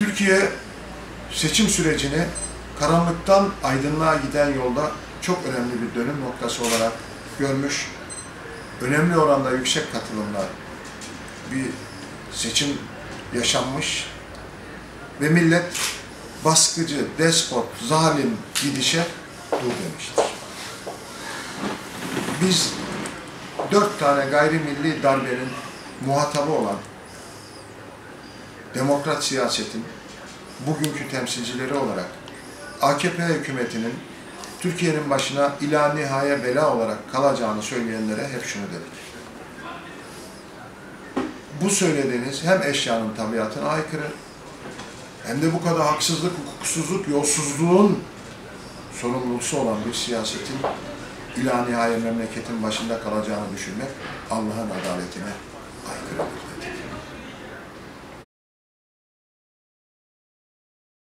Türkiye seçim sürecini karanlıktan aydınlığa giden yolda çok önemli bir dönüm noktası olarak görmüş, önemli oranda yüksek katılımla bir seçim yaşanmış ve millet baskıcı, despot, zalim gidişe dur demiştir. Biz 4 tane gayrimilli darbenin muhatabı olan demokrat siyasetin bugünkü temsilcileri olarak AKP hükümetinin Türkiye'nin başına ila nihaye bela olarak kalacağını söyleyenlere hep şunu dedik. Bu söylediğiniz hem eşyanın tabiatına aykırı hem de bu kadar haksızlık, hukuksuzluk, yolsuzluğun sorumlusu olan bir siyasetin ila nihaye memleketin başında kalacağını düşünmek Allah'ın adaletine aykırıdır.